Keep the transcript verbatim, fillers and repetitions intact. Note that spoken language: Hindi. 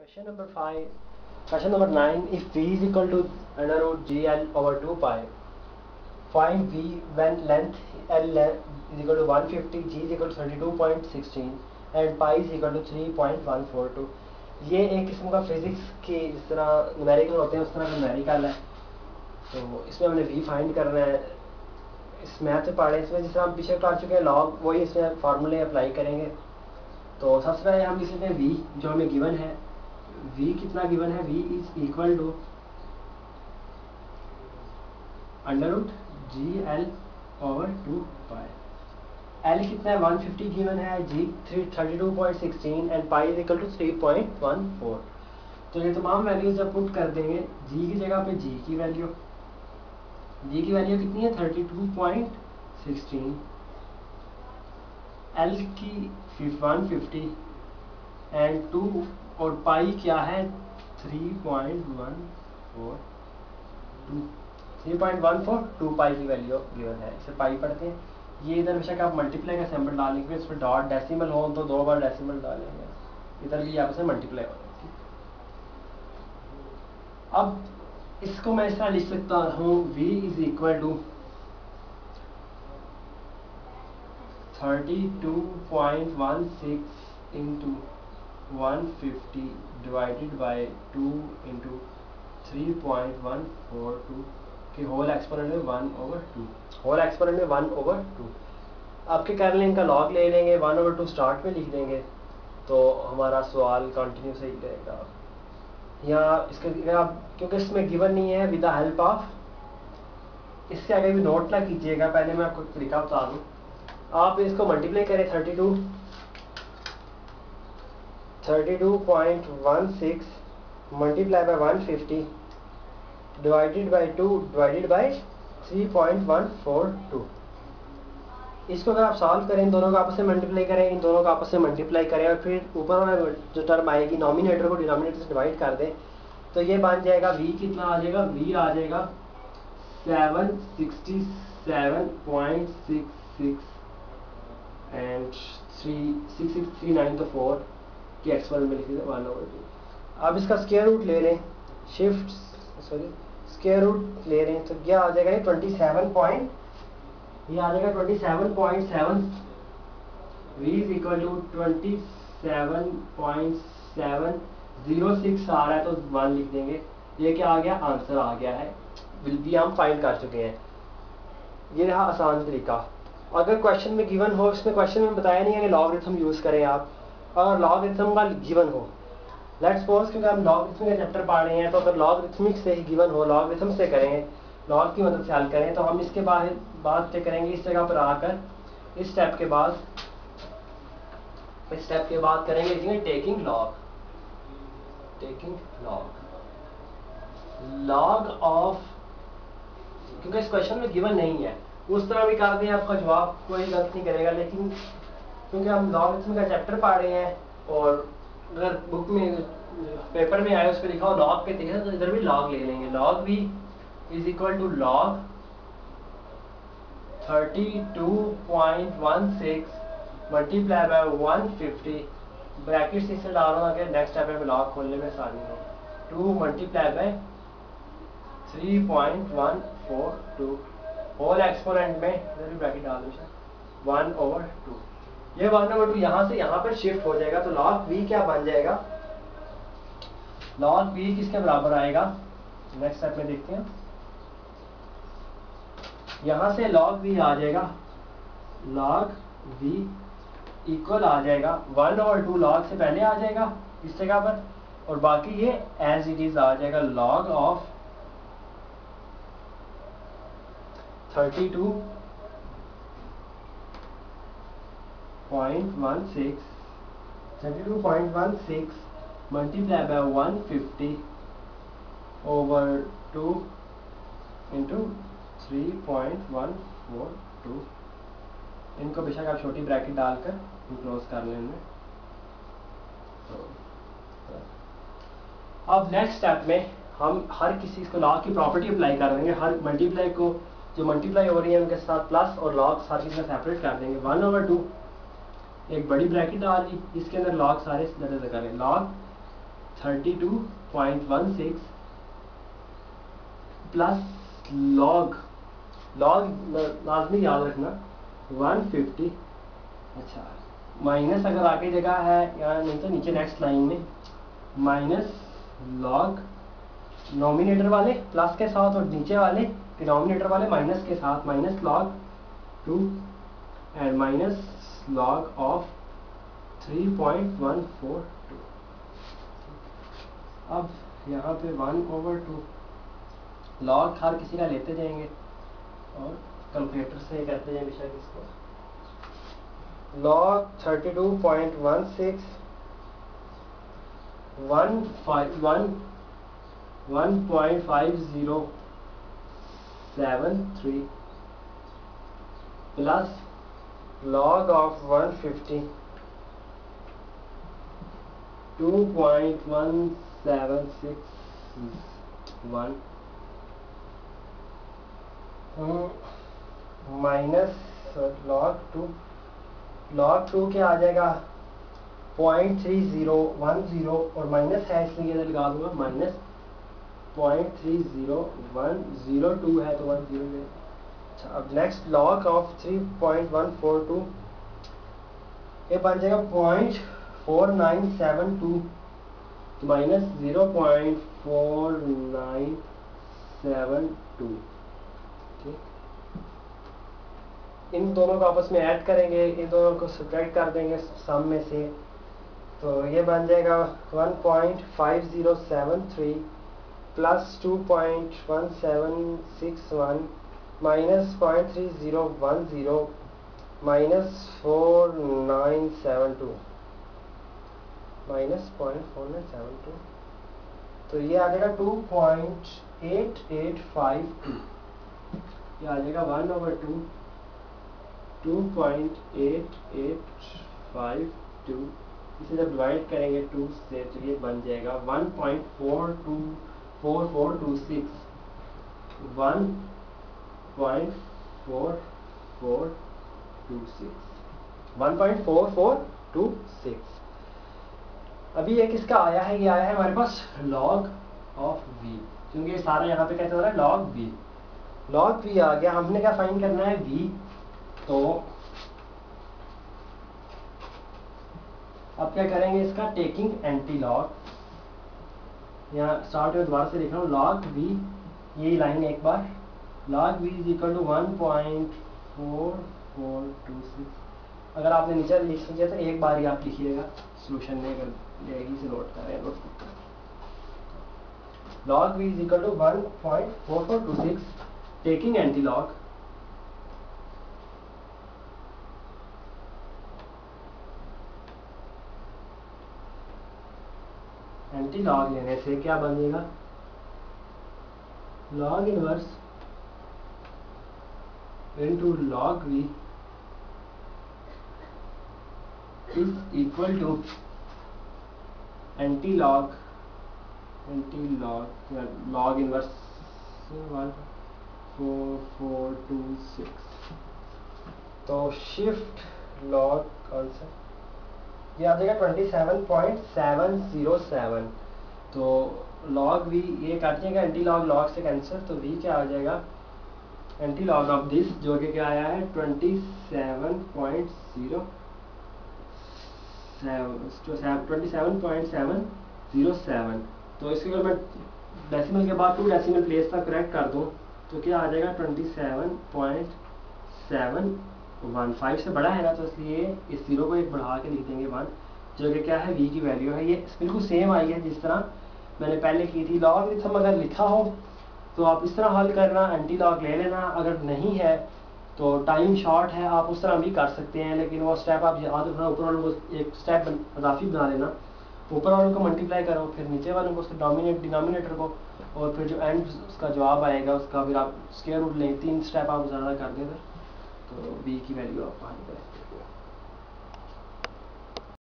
Question number five. Question number nine. If V is equal to under root G L over two pi, find V when length L is equal to one fifty, G is equal to thirty-two point one six and pi is equal to three point one four two. ये एक किस्म का फिजिक्स के जिस तरह न्यूमेरिकल होते हैं उस तरह का न्यूमेरिकल है। तो इसमें हमने V फाइंड करना है। इस मैथ में पढ़े इसमें जिस तरह हम पीछे कर चुके हैं लॉग, वही इसमें फार्मूले अप्लाई करेंगे। तो सबसे पहले हम इसमें V जो हमें गिवन है, V कितना गिवन है, V is equal to under root G L over two pi. L कितना है one fifty गिवन है, G thirty-two point one six and pi is equal to three point one four। तो ये तमाम वैल्यूज जब पुट कर देंगे, G की जगह पे G की वैल्यू, G की वैल्यू कितनी है thirty-two point one six, L की one fifty एंड टू और पाई क्या है three point one four two, three point one four two pi की वैल्यू गिवन है। इसे पाई पढ़ते हैं। ये इधर बेशक आप मल्टीप्लाई का सिंबल डालेंगे, इस पर डॉट डेसिमल हो तो दो बार डेसिमल डालेंगे, इधर भी आपस में मल्टीप्लाई हो जाएगी। अब इसको मैं इस तरह लिख सकता हूँ, V is equal to thirty-two point one six into one fifty divided by two into three point one four two कि होल एक्सपोनेंट में one over two, whole exponent में वन ओवर टू। आपके कर लें, इनका लॉग ले लेंगे, वन ओवर टू स्टार्ट में लिख देंगे तो हमारा सवाल कंटिन्यू सही रहेगा। यहाँ इसके आप क्योंकि इसमें गिवन नहीं है, विद द हेल्प ऑफ, इससे आगे भी नोट ना कीजिएगा, पहले मैं आपको तरीका बता दूँ। आप इसको मल्टीप्लाई करें thirty two thirty two point one six multiply by one fifty divided by two divided by three point one four two. इसको अगर आप सॉल्व करें, इन दोनों का आपस में मल्टीप्लाई करें, इन दोनों का आपस में मल्टीप्लाई करें और फिर ऊपर वाला जो टर्म आएगी नॉमिनेटर को डिनोमिनेटर से डिवाइड कर दें, तो ये बन जाएगा V कितना आ जाएगा, V आ जाएगा seven sixty seven point six six and three six six three nine तो फोर की एक्सपोनेंट में लिखी वन ओवर टू। अब इसका स्क्वायर रूट ले लें, शिफ्ट सॉरी स्क्वायर रूट ले लें तो क्या आ जाएगा, ये ट्वेंटी सेवन पॉइंट ये आ जाएगा twenty seven point seven. V is equal to twenty seven point seven zero six आ रहा है तो वन लिख देंगे। ये क्या आ गया, आंसर आ गया है, विल बी हम फाइंड कर चुके हैं। ये रहा आसान तरीका। अगर क्वेश्चन में गिवन हो, इसमें क्वेश्चन में बताया नहीं है कि लॉगरिथम यूज करें आप, अगर लॉगरिथम का गिवन हो, लेट्स सपोज क्योंकि हम लॉगरिथम का चैप्टर पढ़ रहे हैं, तो अगर लॉगरिथमिक से ही गिवन हो, लॉगरिथम से करें, लॉग की मदद से हल करें, तो हम इसके बाद बात क्या करेंगे, इस जगह पर आकर इस स्टेप के बाद इस स्टेप के बाद करेंगे taking log, taking log log of, क्योंकि इस क्वेश्चन में गिवन नहीं है, उस तरह भी कर दें आपका जवाब कोई गलत नहीं करेगा। लेकिन क्योंकि हम लॉगरिथम का चैप्टर पढ़ रहे हैं और अगर बुक में पेपर में आए उस पर लिखा हो लॉग के तरीके से, तो इधर भी लॉग ले लेंगे। लॉग भी is equal to log thirty two point one six multiply by one fifty, bracket से डाल रहा हूँ नेक्स्ट स्टेप में लॉग खोलने में आसानी हो, two multiply by three point one four two whole exponent में इधर भी ब्रैकेट डाल दो वन ओवर टू। ये वन ओवर टू यहाँ से यहाँ पर शिफ्ट हो जाएगा, तो लॉग V क्या बन जाएगा, लॉग V किसके बराबर आएगा, नेक्स्ट स्टेप में देखते हैं। यहाँ से log V आ जाएगा, log V इक्वल आ जाएगा वन ओवर टू, log से पहले आ जाएगा इस जगह पर, और बाकी ये एज इट इज आ जाएगा log of thirty two point one six thirty two point one six multiply by one fifty over two into three point one four two. इनको बेशक आप छोटी ब्रैकेट डालकर क्लोज कर लेंगे। तो अब नेक्स्ट स्टेप में हम हर किसी को लॉग की प्रॉपर्टी अप्लाई कर देंगे, हर मल्टीप्लाई को जो मल्टीप्लाई हो रही है उनके साथ प्लस और लॉग सारी चीज़ें सेपरेट कर देंगे। वन ओवर टू एक बड़ी ब्रैकेट डाल दी, इसके अंदर लॉग सारे दर्ज करें, log thirty two point one six plus log log लाजमी याद रखना वन फिफ्टी, अच्छा माइनस अगर आगे जगह है या नहीं तो नीचे नेक्स्ट लाइन में माइनस लॉग नॉमिनेटर वाले प्लस के साथ और नीचे वाले डिनोमिनेटर वाले माइनस के साथ minus log two and minus log of three point one four two. अब यहाँ पे वन ओवर टू लॉग हर किसी का लेते जाएंगे और कैलकुलेटर से करते जाएंगे बेशक इसको। Log thirty two point one six one five one one point five zero seven three plus log of one fifty two point one seven six one minus log two log two क्या आ जाएगा point three zero one zero और माइनस है इसलिए इधर लगा दूंगा minus point three zero one zero two है तो वन जीरो है। अच्छा अब next log of three point one four two ये बन जाएगा point four nine seven two minus zero point four nine seven two. इन दोनों को आपस में ऐड करेंगे, इन दोनों को सब्ट्रैक्ट कर देंगे सम में से, तो ये बन जाएगा one point five zero seven three plus two point one seven six one minus point three zero one zero minus four nine seven two minus point four nine seven two, तो ये आ जाएगा two point eight eight five two, ये आ जाएगा one over two two point eight eight five two, इसे जब डिवाइड करेंगे टू से तो ये बन जाएगा one point four two four four two six one point four four two six one point four four two six. अभी एक इसका आया है, ये आया है हमारे पास लॉग ऑफ v, क्योंकि ये सारा यहाँ पे कैसे हो रहा है लॉग v, लॉग v आ गया। हमने क्या फाइंड करना है v, तो अब क्या करेंगे इसका टेकिंग एंटी लॉग, यहाँ स्टार्ट में दोबारा से लिख रहा हूँ लॉग v, ये लाइन एक बार log v is equal to one point four four two six. अगर आपने नीचे लिख लिया तो एक बार ही आप लिखिएगा सोल्यूशन में, अगर यही से नोट करें note log v is equal to one point four four two six taking anti log anti log लेने से क्या बनेगा log inverse into log v is equal to anti log anti log log inverse one four four two six, तो शिफ्ट लॉग कौन सा ये आ जाएगा twenty seven point seven zero seven, तो लॉग v ये काटिएगा एंटी लॉग लॉग से कैंसर, तो v क्या आ जाएगा एंटी लॉग ऑफ दिस जो कि क्या आया है twenty seven point zero twenty seven point seven zero seven. तो इसके अगर मैं डेसिमल के बाद टू डेसिमल प्लेस तक करेक्ट कर दूं तो क्या आ जाएगा twenty seven point seven one, five से बड़ा है ना तो इसलिए इस जीरो को एक बढ़ा के लिख देंगे वन, जो कि क्या है v की वैल्यू है। ये बिल्कुल सेम आई है जिस तरह मैंने पहले की थी। लॉगरिथम अगर लिखा हो तो आप इस तरह हल करना, एंटी लॉग ले लेना, अगर नहीं है तो टाइम शॉर्ट है आप उस तरह भी कर सकते हैं, लेकिन वो स्टेप आप याद रखना, ऊपर वालों को एक स्टेप इजाफी बना लेना, ऊपर वालों को मल्टीप्लाई करो फिर नीचे वालों को उसके डोमिनेट डिनोमिनेटर को, और फिर जो एंड उसका जवाब आएगा उसका फिर आप स्क्वायर रूट लें, तीन स्टेप आप ज़्यादा कर दें तो b की वैल्यू आप फाइंड करें।